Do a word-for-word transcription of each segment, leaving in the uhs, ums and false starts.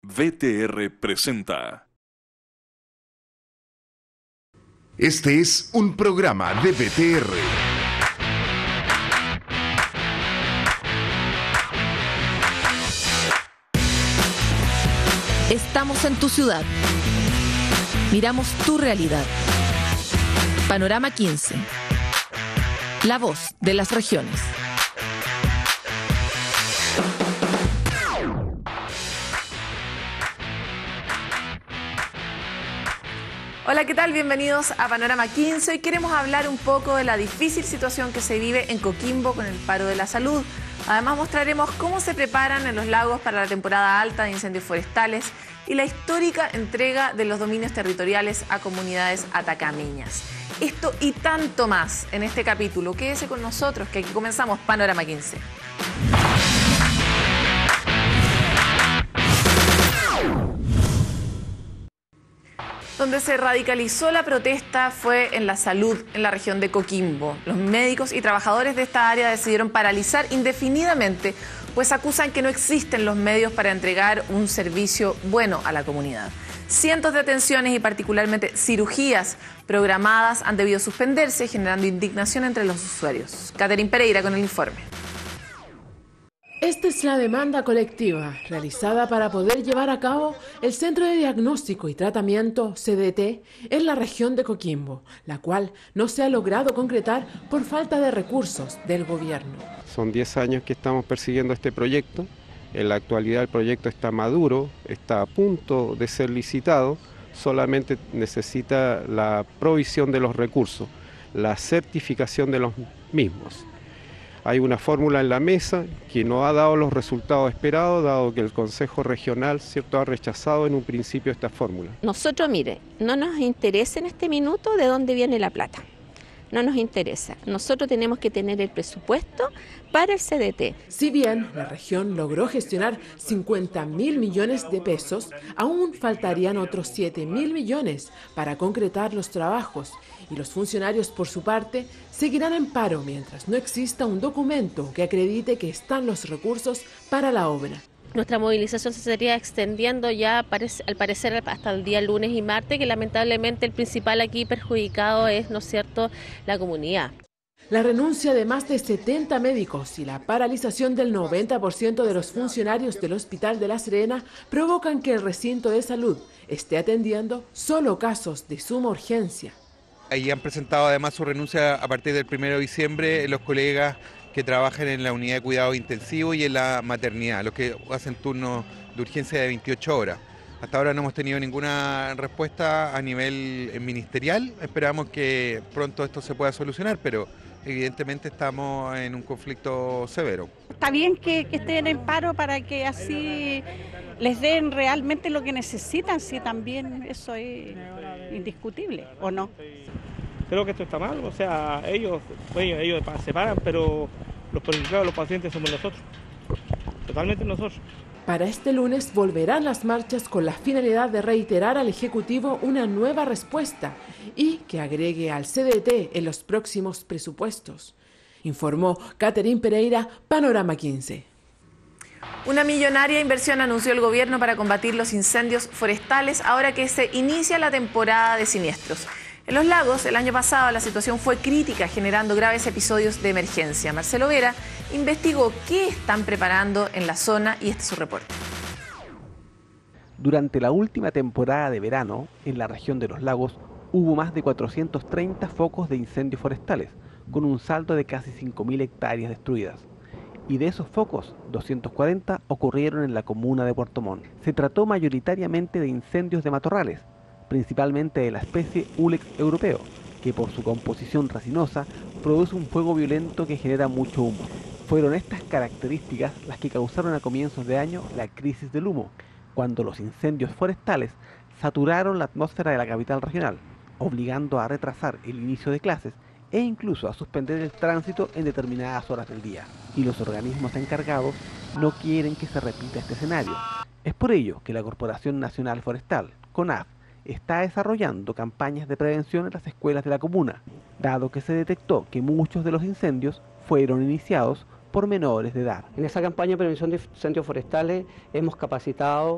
V T R presenta. Este es un programa de V T R. Estamos en tu ciudad. Miramos tu realidad. Panorama quince. La voz de las regiones. Hola, ¿qué tal? Bienvenidos a Panorama quince. Hoy queremos hablar un poco de la difícil situación que se vive en Coquimbo con el paro de la salud. Además mostraremos cómo se preparan en los lagos para la temporada alta de incendios forestales y la histórica entrega de los dominios territoriales a comunidades atacameñas. Esto y tanto más en este capítulo. Quédese con nosotros que aquí comenzamos Panorama quince. Donde se radicalizó la protesta fue en la salud en la región de Coquimbo. Los médicos y trabajadores de esta área decidieron paralizar indefinidamente, pues acusan que no existen los medios para entregar un servicio bueno a la comunidad. Cientos de atenciones y particularmente cirugías programadas han debido suspenderse, generando indignación entre los usuarios. Catherine Pereira con el informe. Esta es la demanda colectiva realizada para poder llevar a cabo el Centro de Diagnóstico y Tratamiento C D T en la región de Coquimbo, la cual no se ha logrado concretar por falta de recursos del gobierno. Son diez años que estamos persiguiendo este proyecto. En la actualidad el proyecto está maduro, está a punto de ser licitado, solamente necesita la provisión de los recursos, la certificación de los mismos. Hay una fórmula en la mesa que no ha dado los resultados esperados, dado que el Consejo Regional, ¿cierto?, ha rechazado en un principio esta fórmula. Nosotros, mire, no nos interesa en este minuto de dónde viene la plata. No nos interesa. Nosotros tenemos que tener el presupuesto para el C D T. Si bien la región logró gestionar cincuenta mil millones de pesos, aún faltarían otros siete mil millones para concretar los trabajos y los funcionarios, por su parte, seguirán en paro mientras no exista un documento que acredite que están los recursos para la obra. Nuestra movilización se estaría extendiendo ya, al parecer, hasta el día lunes y martes, que lamentablemente el principal aquí perjudicado es, ¿no es cierto?, la comunidad. La renuncia de más de setenta médicos y la paralización del noventa por ciento de los funcionarios del Hospital de La Serena provocan que el recinto de salud esté atendiendo solo casos de suma urgencia. Ahí han presentado además su renuncia a partir del primero de diciembre los colegas que trabajan en la unidad de cuidado intensivo y en la maternidad, los que hacen turnos de urgencia de veintiocho horas. Hasta ahora no hemos tenido ninguna respuesta a nivel ministerial, esperamos que pronto esto se pueda solucionar, pero evidentemente estamos en un conflicto severo. Está bien que, que estén en paro para que así les den realmente lo que necesitan, si también eso es indiscutible, ¿o no? Creo que esto está mal, o sea, ellos, ellos, ellos se paran, pero los perjudicados, los pacientes somos nosotros, totalmente nosotros. Para este lunes volverán las marchas con la finalidad de reiterar al Ejecutivo una nueva respuesta y que agregue al C D T en los próximos presupuestos. Informó Catherine Pereira, Panorama quince. Una millonaria inversión anunció el gobierno para combatir los incendios forestales ahora que se inicia la temporada de siniestros. En los lagos, el año pasado, la situación fue crítica, generando graves episodios de emergencia. Marcelo Vera investigó qué están preparando en la zona y este es su reporte. Durante la última temporada de verano, en la región de los lagos, hubo más de cuatrocientos treinta focos de incendios forestales, con un saldo de casi cinco mil hectáreas destruidas. Y de esos focos, doscientos cuarenta ocurrieron en la comuna de Puerto Montt. Se trató mayoritariamente de incendios de matorrales, principalmente de la especie Ulex europeo, que por su composición resinosa produce un fuego violento que genera mucho humo. Fueron estas características las que causaron a comienzos de año la crisis del humo, cuando los incendios forestales saturaron la atmósfera de la capital regional, obligando a retrasar el inicio de clases e incluso a suspender el tránsito en determinadas horas del día. Y los organismos encargados no quieren que se repita este escenario. Es por ello que la Corporación Nacional Forestal, CONAF, está desarrollando campañas de prevención en las escuelas de la comuna, dado que se detectó que muchos de los incendios fueron iniciados por menores de edad. En esa campaña de prevención de incendios forestales hemos capacitado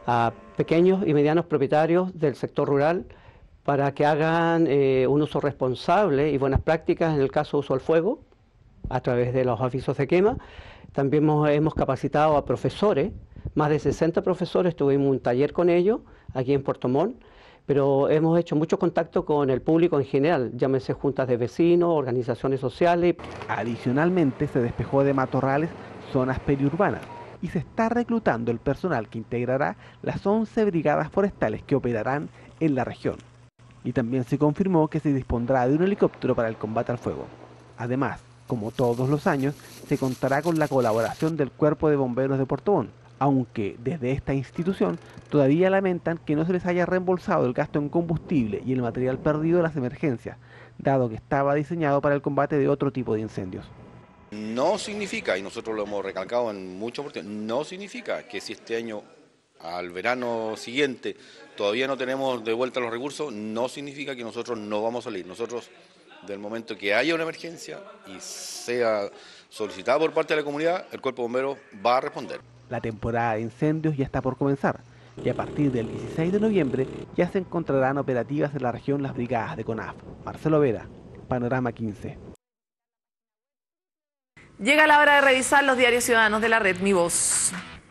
a pequeños y medianos propietarios del sector rural para que hagan eh, un uso responsable y buenas prácticas en el caso de uso al fuego a través de los avisos de quema. También hemos, hemos capacitado a profesores, más de sesenta profesores, tuvimos un taller con ellos aquí en Puerto Montt, pero hemos hecho mucho contacto con el público en general, llámese juntas de vecinos, organizaciones sociales. Adicionalmente se despejó de matorrales zonas periurbanas y se está reclutando el personal que integrará las once brigadas forestales que operarán en la región. Y también se confirmó que se dispondrá de un helicóptero para el combate al fuego. Además, como todos los años, se contará con la colaboración del Cuerpo de Bomberos de Puerto Montt, aunque desde esta institución todavía lamentan que no se les haya reembolsado el gasto en combustible y el material perdido de las emergencias, dado que estaba diseñado para el combate de otro tipo de incendios. No significa, y nosotros lo hemos recalcado en muchas oportunidades, no significa que si este año al verano siguiente todavía no tenemos de vuelta los recursos, no significa que nosotros no vamos a salir. Nosotros, del momento que haya una emergencia y sea solicitada por parte de la comunidad, el Cuerpo de Bomberos va a responder. La temporada de incendios ya está por comenzar y a partir del dieciséis de noviembre ya se encontrarán operativas en la región las brigadas de CONAF. Marcelo Vera, Panorama quince. Llega la hora de revisar los diarios ciudadanos de la red Mi Voz.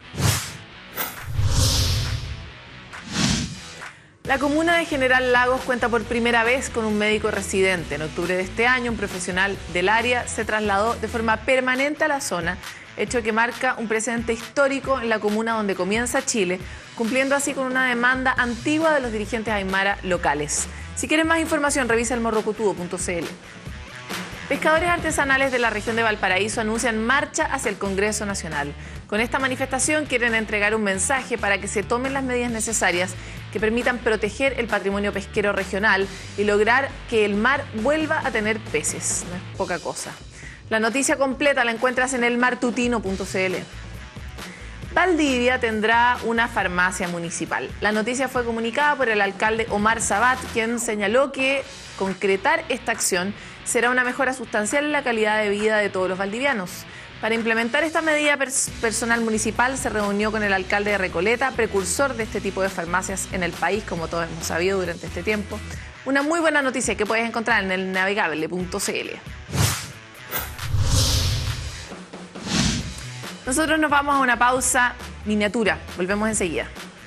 La comuna de General Lagos cuenta por primera vez con un médico residente. En octubre de este año, un profesional del área se trasladó de forma permanente a la zona, hecho que marca un precedente histórico en la comuna donde comienza Chile, cumpliendo así con una demanda antigua de los dirigentes aymara locales. Si quieren más información, revisa el morrocotudo punto c l. Pescadores artesanales de la región de Valparaíso anuncian marcha hacia el Congreso Nacional. Con esta manifestación quieren entregar un mensaje para que se tomen las medidas necesarias que permitan proteger el patrimonio pesquero regional y lograr que el mar vuelva a tener peces. No es poca cosa. La noticia completa la encuentras en el martutino punto c l. Valdivia tendrá una farmacia municipal. La noticia fue comunicada por el alcalde Omar Sabat, quien señaló que concretar esta acción será una mejora sustancial en la calidad de vida de todos los valdivianos. Para implementar esta medida, pers- personal municipal se reunió con el alcalde de Recoleta, precursor de este tipo de farmacias en el país, como todos hemos sabido durante este tiempo. Una muy buena noticia que puedes encontrar en el navegable punto c l. Nosotros nos vamos a una pausa miniatura. Volvemos enseguida.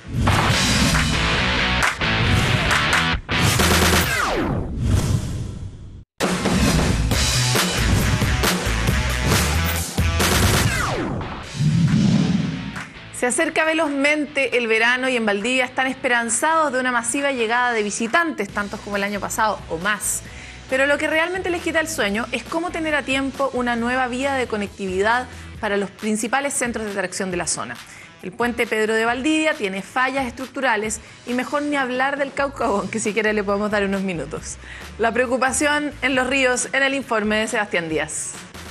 Se acerca velozmente el verano y en Valdivia están esperanzados de una masiva llegada de visitantes, tantos como el año pasado o más. Pero lo que realmente les quita el sueño es cómo tener a tiempo una nueva vía de conectividad para los principales centros de atracción de la zona. El puente Pedro de Valdivia tiene fallas estructurales y mejor ni hablar del Caucabón, que si quiere le podemos dar unos minutos. La preocupación en los ríos en el informe de Sebastián Díaz.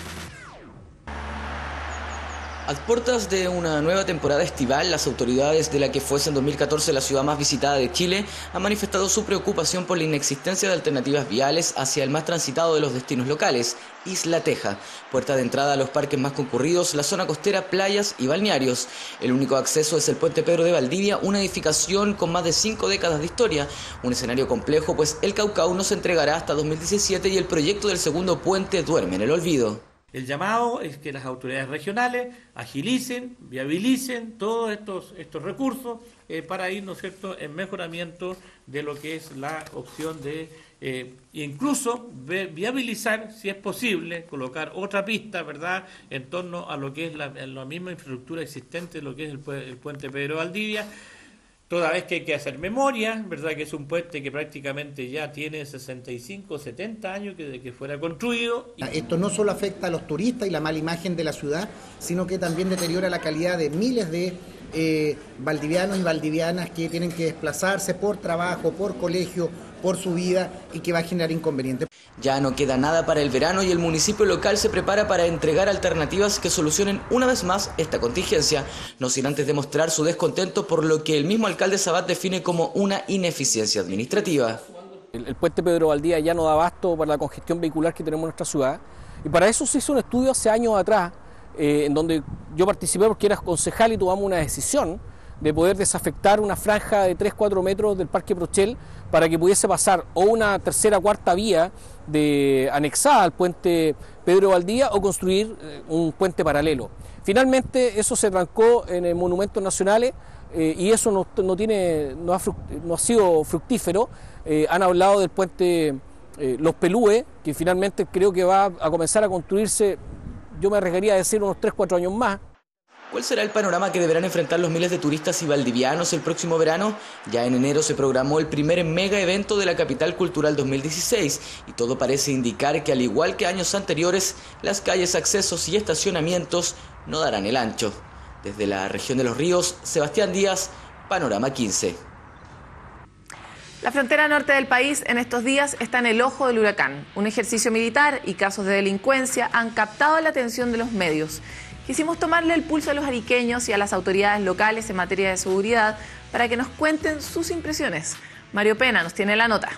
A puertas de una nueva temporada estival, las autoridades de la que fuese en dos mil catorce la ciudad más visitada de Chile han manifestado su preocupación por la inexistencia de alternativas viales hacia el más transitado de los destinos locales, Isla Teja, puerta de entrada a los parques más concurridos, la zona costera, playas y balnearios. El único acceso es el puente Pedro de Valdivia, una edificación con más de cinco décadas de historia, un escenario complejo pues el Caucao no se entregará hasta dos mil diecisiete y el proyecto del segundo puente duerme en el olvido. El llamado es que las autoridades regionales agilicen, viabilicen todos estos, estos recursos eh, para ir, ¿no es cierto?, en mejoramiento de lo que es la opción de eh, incluso ver, viabilizar, si es posible, colocar otra pista, ¿verdad?, en torno a lo que es la, la misma infraestructura existente, lo que es el, el puente Pedro Valdivia. Toda vez que hay que hacer memoria, ¿verdad?, que es un puente que prácticamente ya tiene sesenta y cinco, setenta años que de que fuera construido. Esto no solo afecta a los turistas y la mala imagen de la ciudad, sino que también deteriora la calidad de miles de eh, valdivianos y valdivianas que tienen que desplazarse por trabajo, por colegio, por su vida y que va a generar inconvenientes. Ya no queda nada para el verano y el municipio local se prepara para entregar alternativas que solucionen una vez más esta contingencia, no sin antes demostrar su descontento por lo que el mismo alcalde Sabat define como una ineficiencia administrativa. El, el puente Pedro Valdivia ya no da abasto para la congestión vehicular que tenemos en nuestra ciudad y para eso se hizo un estudio hace años atrás eh, en donde yo participé porque era concejal y tomamos una decisión de poder desafectar una franja de tres a cuatro metros del Parque Prochel para que pudiese pasar o una tercera o cuarta vía de, anexada al puente Pedro Valdivia o construir eh, un puente paralelo. Finalmente eso se trancó en el Monumentos Nacionales eh, y eso no, no, tiene, no, ha, no ha sido fructífero. Eh, han hablado del puente eh, Los Pelúes, que finalmente creo que va a comenzar a construirse, yo me arriesgaría a decir unos tres a cuatro años más. ¿Cuál será el panorama que deberán enfrentar los miles de turistas y valdivianos el próximo verano? Ya en enero se programó el primer mega evento de la Capital Cultural dos mil dieciséis y todo parece indicar que al igual que años anteriores, las calles, accesos y estacionamientos no darán el ancho. Desde la región de Los Ríos, Sebastián Díaz, Panorama quince. La frontera norte del país en estos días está en el ojo del huracán. Un ejercicio militar y casos de delincuencia han captado la atención de los medios. Quisimos tomarle el pulso a los ariqueños y a las autoridades locales en materia de seguridad para que nos cuenten sus impresiones. Mario Pena nos tiene la nota.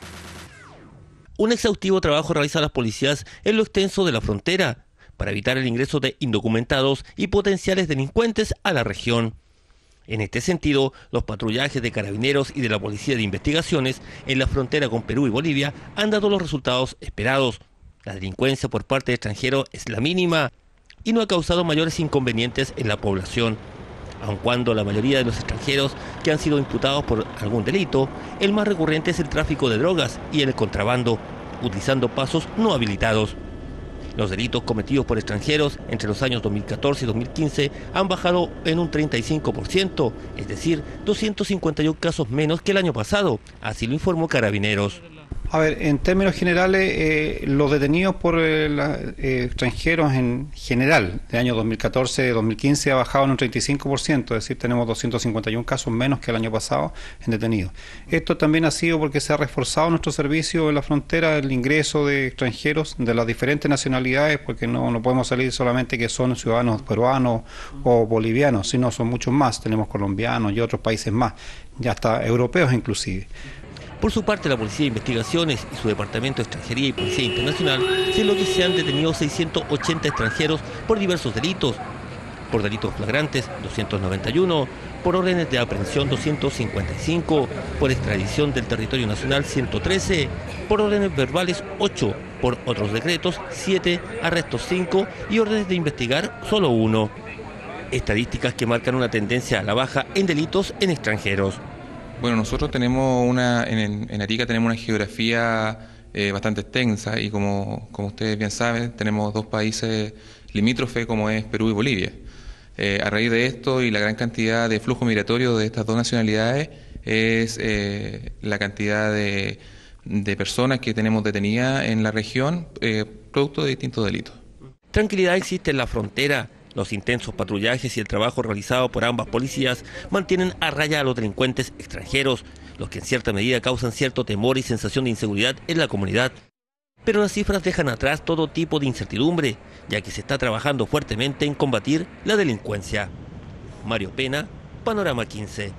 Un exhaustivo trabajo realizan las policías en lo extenso de la frontera para evitar el ingreso de indocumentados y potenciales delincuentes a la región. En este sentido, los patrullajes de carabineros y de la Policía de Investigaciones en la frontera con Perú y Bolivia han dado los resultados esperados. La delincuencia por parte de extranjeros es la mínima y no ha causado mayores inconvenientes en la población. Aun cuando la mayoría de los extranjeros que han sido imputados por algún delito, el más recurrente es el tráfico de drogas y el contrabando, utilizando pasos no habilitados. Los delitos cometidos por extranjeros entre los años dos mil catorce y dos mil quince han bajado en un treinta y cinco por ciento, es decir, doscientos cincuenta y uno casos menos que el año pasado, así lo informó Carabineros. A ver, en términos generales, eh, los detenidos por eh, la, eh, extranjeros en general de año dos mil catorce a dos mil quince ha bajado en un treinta y cinco por ciento, es decir, tenemos doscientos cincuenta y uno casos menos que el año pasado en detenidos. Esto también ha sido porque se ha reforzado nuestro servicio en la frontera, el ingreso de extranjeros de las diferentes nacionalidades, porque no, no podemos salir solamente que son ciudadanos peruanos o bolivianos, sino son muchos más, tenemos colombianos y otros países más, ya hasta europeos inclusive. Por su parte, la Policía de Investigaciones y su Departamento de Extranjería y Policía Internacional dicen que se han detenido seiscientos ochenta extranjeros por diversos delitos. Por delitos flagrantes, doscientos noventa y uno, por órdenes de aprehensión, doscientos cincuenta y cinco, por extradición del territorio nacional, ciento trece, por órdenes verbales, ocho, por otros decretos, siete, arrestos, cinco y órdenes de investigar, solo uno. Estadísticas que marcan una tendencia a la baja en delitos en extranjeros. Bueno, nosotros tenemos una, en, en Arica tenemos una geografía eh, bastante extensa y como, como ustedes bien saben, tenemos dos países limítrofes como es Perú y Bolivia. Eh, a raíz de esto y la gran cantidad de flujo migratorio de estas dos nacionalidades es eh, la cantidad de, de personas que tenemos detenidas en la región eh, producto de distintos delitos. Tranquilidad existe en la frontera. Los intensos patrullajes y el trabajo realizado por ambas policías mantienen a raya a los delincuentes extranjeros, los que en cierta medida causan cierto temor y sensación de inseguridad en la comunidad. Pero las cifras dejan atrás todo tipo de incertidumbre, ya que se está trabajando fuertemente en combatir la delincuencia. Mario Pena, Panorama quince.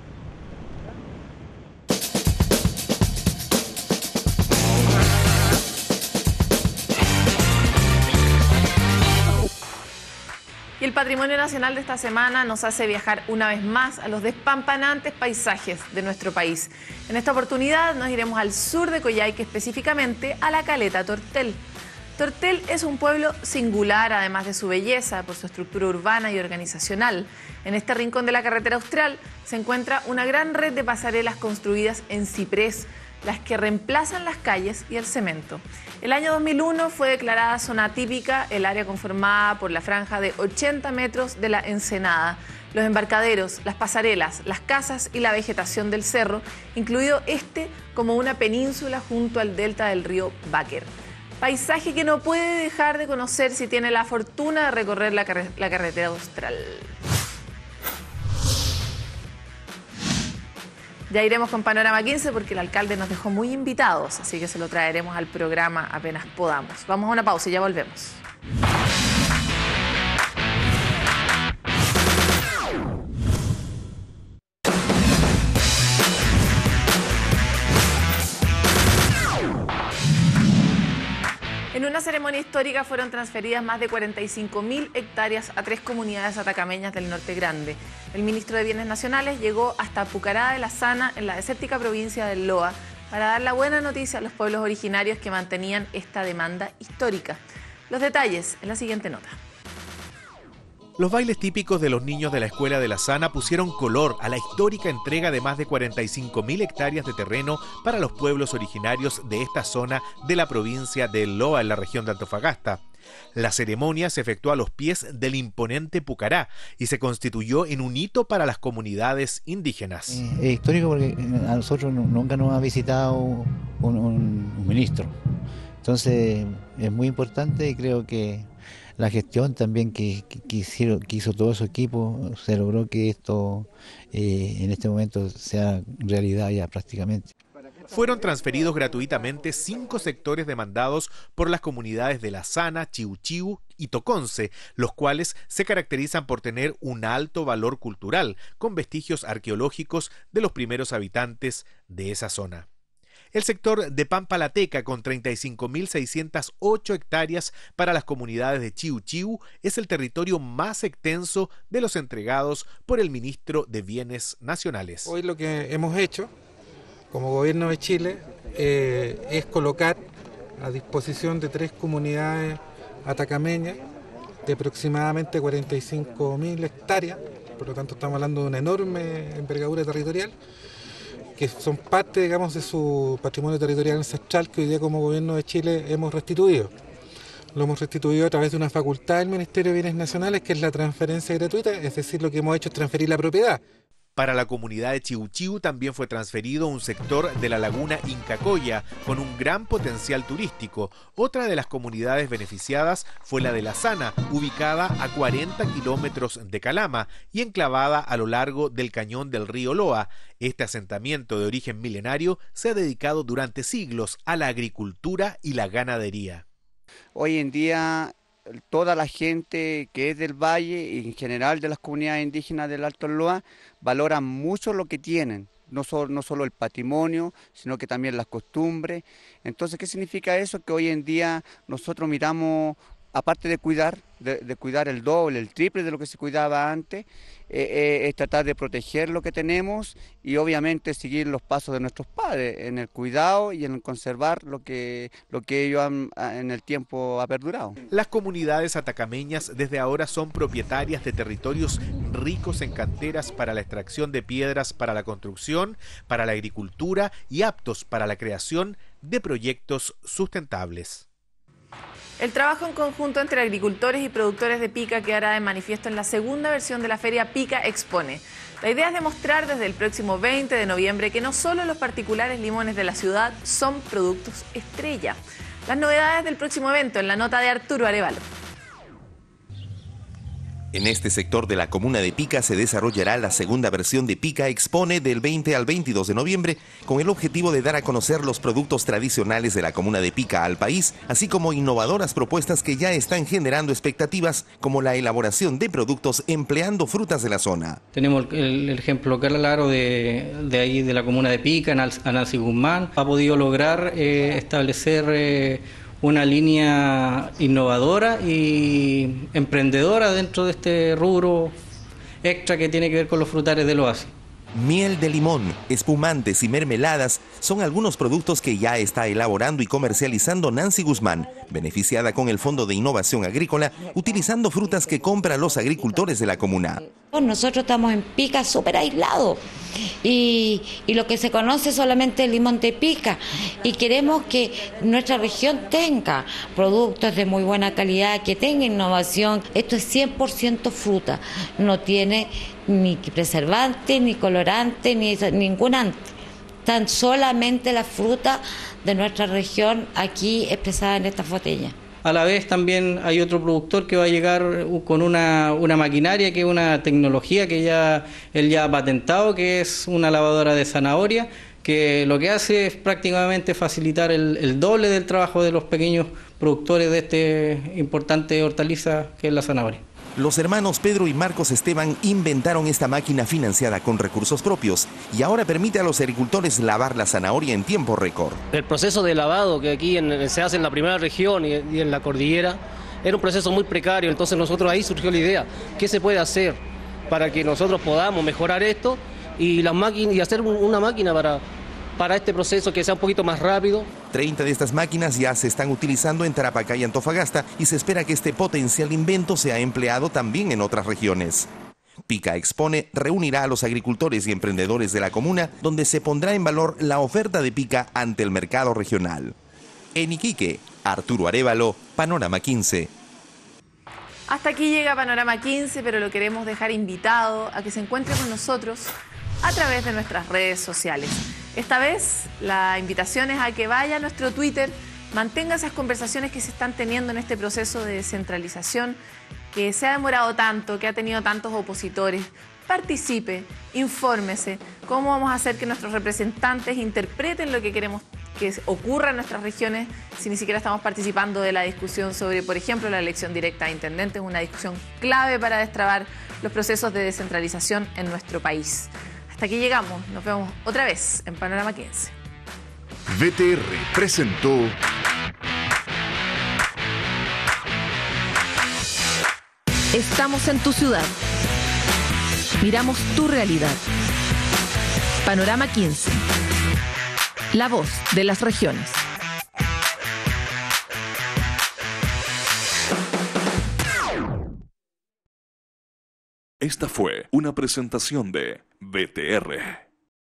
Y el patrimonio nacional de esta semana nos hace viajar una vez más a los despampanantes paisajes de nuestro país. En esta oportunidad nos iremos al sur de Coyhaique, específicamente a la Caleta Tortel. Tortel es un pueblo singular, además de su belleza, por su estructura urbana y organizacional. En este rincón de la carretera austral se encuentra una gran red de pasarelas construidas en ciprés, las que reemplazan las calles y el cemento. El año dos mil uno fue declarada zona atípica el área conformada por la franja de ochenta metros de la Ensenada, los embarcaderos, las pasarelas, las casas y la vegetación del cerro, incluido este como una península junto al delta del río Báquer. Paisaje que no puede dejar de conocer si tiene la fortuna de recorrer la, car- la carretera austral. Ya iremos con Panorama quince porque el alcalde nos dejó muy invitados, así que se lo traeremos al programa apenas podamos. Vamos a una pausa y ya volvemos. En una ceremonia histórica fueron transferidas más de cuarenta y cinco mil hectáreas a tres comunidades atacameñas del Norte Grande. El ministro de Bienes Nacionales llegó hasta Pucará de la Sana, en la desértica provincia del Loa, para dar la buena noticia a los pueblos originarios que mantenían esta demanda histórica. Los detalles en la siguiente nota. Los bailes típicos de los niños de la Escuela de la Sana pusieron color a la histórica entrega de más de cuarenta y cinco mil hectáreas de terreno para los pueblos originarios de esta zona de la provincia de Loa, en la región de Antofagasta. La ceremonia se efectuó a los pies del imponente Pucará y se constituyó en un hito para las comunidades indígenas. Eh, es histórico porque a nosotros nunca nos ha visitado un, un, un ministro. Entonces es muy importante y creo que la gestión también que, que, que, hicieron, que hizo todo su equipo, se logró que esto eh, en este momento sea realidad ya prácticamente. Fueron transferidos gratuitamente cinco sectores demandados por las comunidades de La Sana, Chiu Chiu y Toconce, los cuales se caracterizan por tener un alto valor cultural, con vestigios arqueológicos de los primeros habitantes de esa zona. El sector de Pampalateca, con treinta y cinco mil seiscientas ocho hectáreas para las comunidades de Chiu Chiu, es el territorio más extenso de los entregados por el ministro de Bienes Nacionales. Hoy lo que hemos hecho como Gobierno de Chile eh, es colocar a disposición de tres comunidades atacameñas de aproximadamente cuarenta y cinco mil hectáreas, por lo tanto estamos hablando de una enorme envergadura territorial, que son parte, digamos, de su patrimonio territorial ancestral que hoy día como Gobierno de Chile hemos restituido. Lo hemos restituido a través de una facultad del Ministerio de Bienes Nacionales, que es la transferencia gratuita, es decir, lo que hemos hecho es transferir la propiedad. Para la comunidad de Chiu Chiu también fue transferido un sector de la laguna Incacoya con un gran potencial turístico. Otra de las comunidades beneficiadas fue la de La Sana, ubicada a cuarenta kilómetros de Calama y enclavada a lo largo del cañón del río Loa. Este asentamiento de origen milenario se ha dedicado durante siglos a la agricultura y la ganadería. Hoy en día toda la gente que es del valle y en general de las comunidades indígenas del Alto Loa valoran mucho lo que tienen, no solo, no solo el patrimonio, sino que también las costumbres. Entonces, ¿qué significa eso? Que hoy en día nosotros miramos, aparte de cuidar, de, de cuidar el doble, el triple de lo que se cuidaba antes, eh, eh, es tratar de proteger lo que tenemos y obviamente seguir los pasos de nuestros padres en el cuidado y en conservar lo que, lo que ellos han, en el tiempo ha perdurado. Las comunidades atacameñas desde ahora son propietarias de territorios ricos en canteras para la extracción de piedras para la construcción, para la agricultura y aptos para la creación de proyectos sustentables. El trabajo en conjunto entre agricultores y productores de pica quedará de manifiesto en la segunda versión de la feria Pica Expone. La idea es demostrar desde el próximo veinte de noviembre que no solo los particulares limones de la ciudad son productos estrella. Las novedades del próximo evento en la nota de Arturo Arevalo. En este sector de la comuna de Pica se desarrollará la segunda versión de Pica Expone del veinte al veintidós de noviembre, con el objetivo de dar a conocer los productos tradicionales de la comuna de Pica al país, así como innovadoras propuestas que ya están generando expectativas, como la elaboración de productos empleando frutas de la zona. Tenemos el, el ejemplo claro de, de ahí de la comuna de Pica, Nancy Guzmán, ha podido lograr eh, establecer Eh, una línea innovadora y emprendedora dentro de este rubro extra que tiene que ver con los frutales del oasis. Miel de limón, espumantes y mermeladas son algunos productos que ya está elaborando y comercializando Nancy Guzmán, beneficiada con el Fondo de Innovación Agrícola, utilizando frutas que compran los agricultores de la comuna. Nosotros estamos en Pica súper aislados y, y lo que se conoce solamente el limón de Pica, y queremos que nuestra región tenga productos de muy buena calidad, que tenga innovación. Esto es cien por ciento fruta, no tiene ni preservante, ni colorante, ni ningún ante. Tan solamente la fruta de nuestra región aquí expresada en esta botella. A la vez también hay otro productor que va a llegar con una, una maquinaria, que es una tecnología que ya él ya ha patentado, que es una lavadora de zanahoria, que lo que hace es prácticamente facilitar el, el doble del trabajo de los pequeños productores de este importante hortaliza que es la zanahoria. Los hermanos Pedro y Marcos Esteban inventaron esta máquina financiada con recursos propios y ahora permite a los agricultores lavar la zanahoria en tiempo récord. El proceso de lavado que aquí en, se hace en la primera región y, y en la cordillera era un proceso muy precario, entonces nosotros ahí surgió la idea, ¿qué se puede hacer para que nosotros podamos mejorar esto y, las máquinas, y hacer una máquina para, para este proceso que sea un poquito más rápido? treinta de estas máquinas ya se están utilizando en Tarapacá y Antofagasta y se espera que este potencial invento sea empleado también en otras regiones. Pica Expone reunirá a los agricultores y emprendedores de la comuna, donde se pondrá en valor la oferta de Pica ante el mercado regional. En Iquique, Arturo Arévalo, Panorama quince. Hasta aquí llega Panorama quince, pero lo queremos dejar invitado a que se encuentre con nosotros a través de nuestras redes sociales. Esta vez la invitación es a que vaya a nuestro Twitter, mantenga esas conversaciones que se están teniendo en este proceso de descentralización que se ha demorado tanto, que ha tenido tantos opositores. Participe, infórmese, cómo vamos a hacer que nuestros representantes interpreten lo que queremos que ocurra en nuestras regiones si ni siquiera estamos participando de la discusión sobre, por ejemplo, la elección directa de intendentes, una discusión clave para destrabar los procesos de descentralización en nuestro país. Hasta aquí llegamos, nos vemos otra vez en Panorama quince. V T R presentó Estamos en tu ciudad. Miramos tu realidad. Panorama quince. La voz de las regiones. Esta fue una presentación de V T R.